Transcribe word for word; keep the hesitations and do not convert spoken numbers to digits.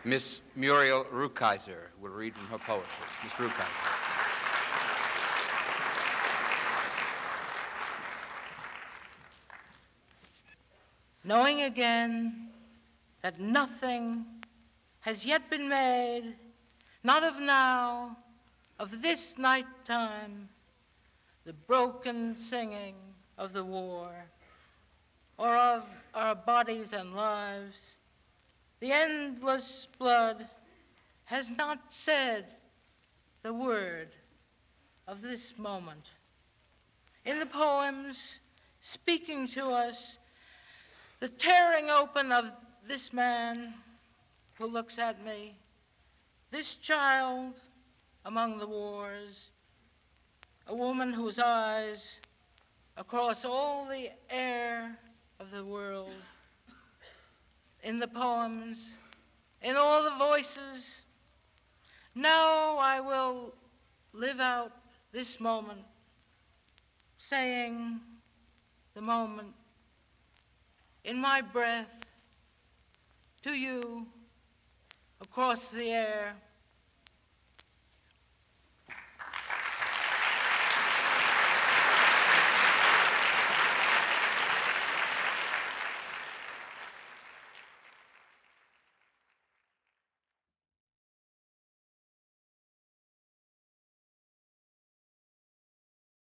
Miss Muriel Rukeyser will read from her poetry. Miss Rukeyser. Knowing again that nothing has yet been made, not of now, of this night time, the broken singing of the war, or of our bodies and lives, the endless blood has not said the word of this moment. In the poems speaking to us, the tearing open of this man who looks at me, this child among the wars, a woman whose eyes across all the air of the world, in the poems, in all the voices. Now I will live out this moment, saying the moment in my breath to you across the air.